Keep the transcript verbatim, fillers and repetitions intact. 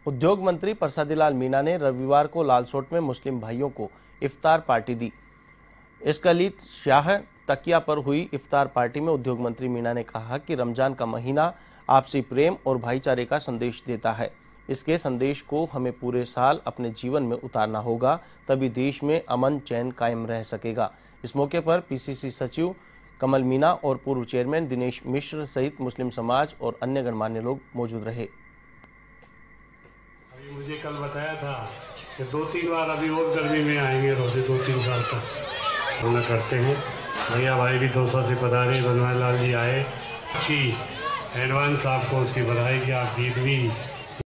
उद्योग मंत्री प्रसादीलाल मीणा ने रविवार को लालसोट में मुस्लिम भाइयों को इफ्तार पार्टी दी। इस्कलीत शाह तकिया पर हुई इफ्तार पार्टी में उद्योग मंत्री मीणा ने कहा कि रमजान का महीना आपसी प्रेम और भाईचारे का संदेश देता है। इसके संदेश को हमें पूरे साल अपने जीवन में उतारना होगा, तभी देश में अमन चैन कायम रह सकेगा। इस मौके पर पीसीसी सचिव कमल मीणा और पूर्व चेयरमैन दिनेश मिश्र सहित मुस्लिम समाज और अन्य गणमान्य लोग मौजूद रहे। अभी मुझे कल बताया था कि दो तीन बार अभी और गर्मी में आएंगे, रोजे दो तीन साल तक होना करते हैं। भैया भाई भी दौसा से पधारे, बनवारी लाल जी आए कि एडवांस आपको उसकी बधाई कि आप जीत भी